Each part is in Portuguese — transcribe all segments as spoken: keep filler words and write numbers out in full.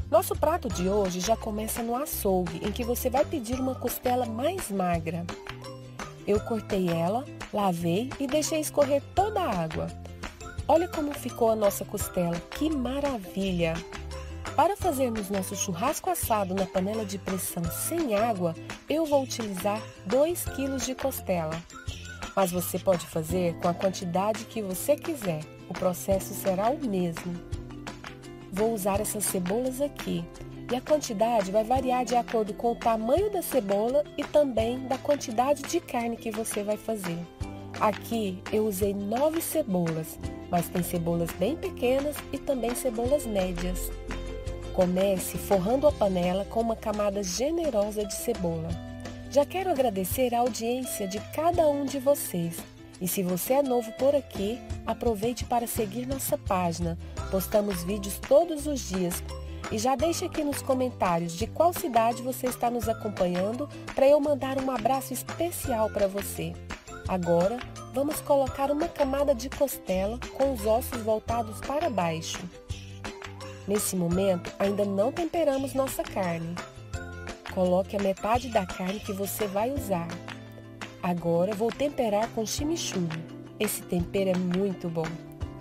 Nosso prato de hoje já começa no açougue, em que você vai pedir uma costela mais magra. Eu cortei ela, lavei e deixei escorrer toda a água. Olha como ficou a nossa costela, que maravilha! Para fazermos nosso churrasco assado na panela de pressão sem água, eu vou utilizar dois quilos de costela. Mas você pode fazer com a quantidade que você quiser, o processo será o mesmo. Vou usar essas cebolas aqui, e a quantidade vai variar de acordo com o tamanho da cebola e também da quantidade de carne que você vai fazer. Aqui eu usei nove cebolas, mas tem cebolas bem pequenas e também cebolas médias. Comece forrando a panela com uma camada generosa de cebola. Já quero agradecer a audiência de cada um de vocês. E se você é novo por aqui, aproveite para seguir nossa página. Postamos vídeos todos os dias. E já deixe aqui nos comentários de qual cidade você está nos acompanhando para eu mandar um abraço especial para você. Agora, vamos colocar uma camada de costela com os ossos voltados para baixo. Nesse momento, ainda não temperamos nossa carne. Coloque a metade da carne que você vai usar. Agora vou temperar com chimichurri. Esse tempero é muito bom.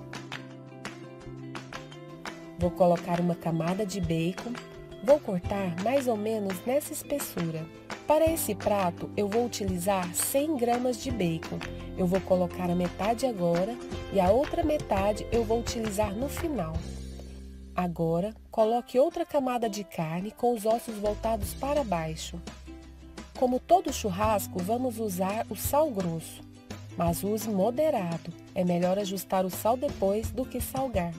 Vou colocar uma camada de bacon. Vou cortar mais ou menos nessa espessura. Para esse prato, eu vou utilizar cem gramas de bacon. Eu vou colocar a metade agora e a outra metade eu vou utilizar no final. Agora, coloque outra camada de carne com os ossos voltados para baixo. Como todo churrasco, vamos usar o sal grosso, mas use moderado. É melhor ajustar o sal depois do que salgar.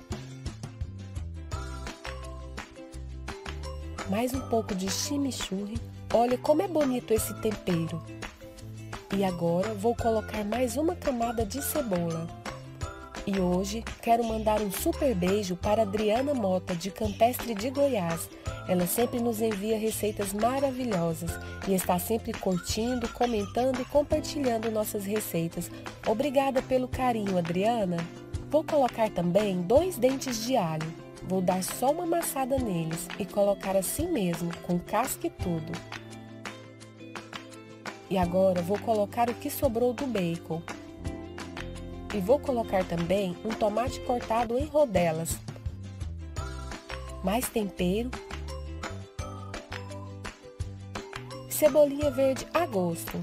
Mais um pouco de chimichurri. Olha como é bonito esse tempero. E agora vou colocar mais uma camada de cebola. E hoje quero mandar um super beijo para Adriana Mota, de Campestre de Goiás. Ela sempre nos envia receitas maravilhosas e está sempre curtindo, comentando e compartilhando nossas receitas. Obrigada pelo carinho, Adriana. Vou colocar também dois dentes de alho. Vou dar só uma amassada neles e colocar assim mesmo, com casca e tudo. E agora vou colocar o que sobrou do bacon. E vou colocar também um tomate cortado em rodelas. Mais tempero. Cebolinha verde a gosto.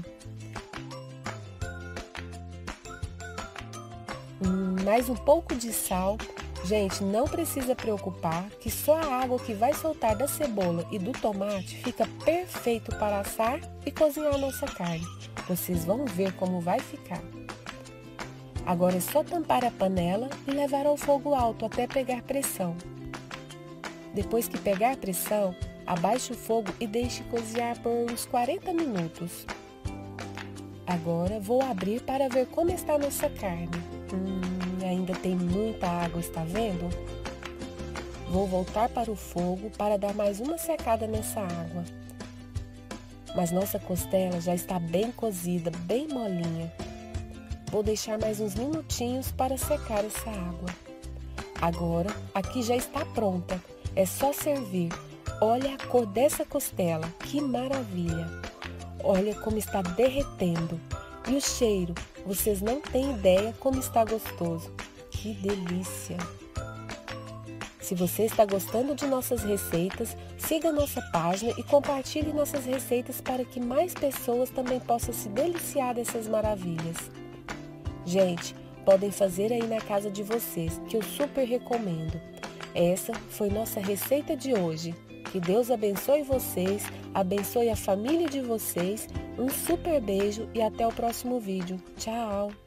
Hum, mais um pouco de sal. Gente, não precisa preocupar que só a água que vai soltar da cebola e do tomate fica perfeito para assar e cozinhar a nossa carne. Vocês vão ver como vai ficar. Agora é só tampar a panela e levar ao fogo alto até pegar pressão. Depois que pegar pressão, abaixe o fogo e deixe cozinhar por uns quarenta minutos. Agora vou abrir para ver como está a nossa carne. Hum, ainda tem muita água, está vendo? Vou voltar para o fogo para dar mais uma secada nessa água. Mas nossa costela já está bem cozida, bem molinha. Vou deixar mais uns minutinhos para secar essa água. Agora, aqui já está pronta. É só servir. Olha a cor dessa costela, que maravilha! Olha como está derretendo. E o cheiro, vocês não têm ideia como está gostoso. Que delícia! Se você está gostando de nossas receitas, siga nossa página e compartilhe nossas receitas para que mais pessoas também possam se deliciar dessas maravilhas. Gente, podem fazer aí na casa de vocês, que eu super recomendo. Essa foi nossa receita de hoje. Que Deus abençoe vocês, abençoe a família de vocês. Um super beijo e até o próximo vídeo. Tchau!